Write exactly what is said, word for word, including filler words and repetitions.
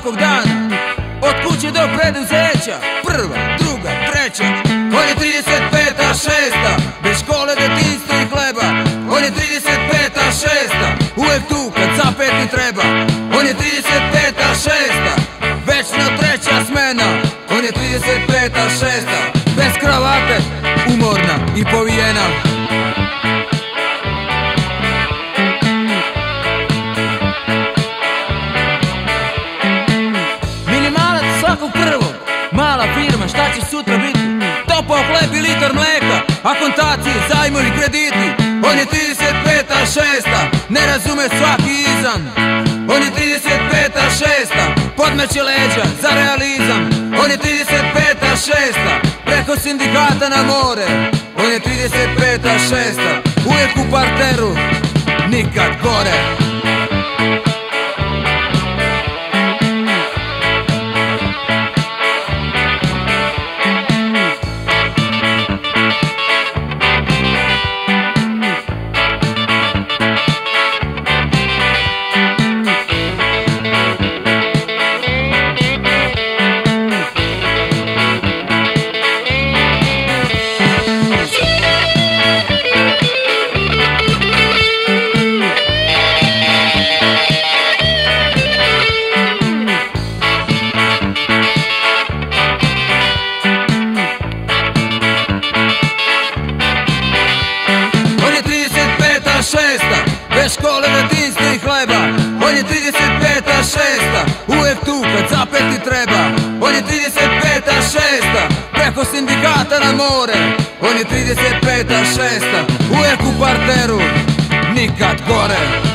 svakog dana, od kuće do preduzeća, prva, druga, treća. On je trideset peta, šesta, bez škole, detinjstva i hleba. On je trideset peta, šesta, uvek tu kad zapeti treba. On je trideset peta, šesta, večno treća smena. On je trideset peta, šesta, bez kravate, umorna i povijena. Svakog prvog, mala firma, šta će sutra biti? Topao hleb i litar mleka, akontacije, zajmovi, krediti. On je trideset peta, šesta, ne razume svaki izan. On je trideset peta, šesta, podmeće leđa za realizam. On je trideset peta, šesta, preko sindikata na more. On je trideset peta, šesta, uvijek u parteru, nikad gore. Šesta, bez škole, detinjstva i hleba. On je trideset peta, šesta, uvek tu kad zapeti treba. On je trideset peta, šesta, preko sindikata na more. On je trideset peta, šesta, uvek u parteru, nikad gore.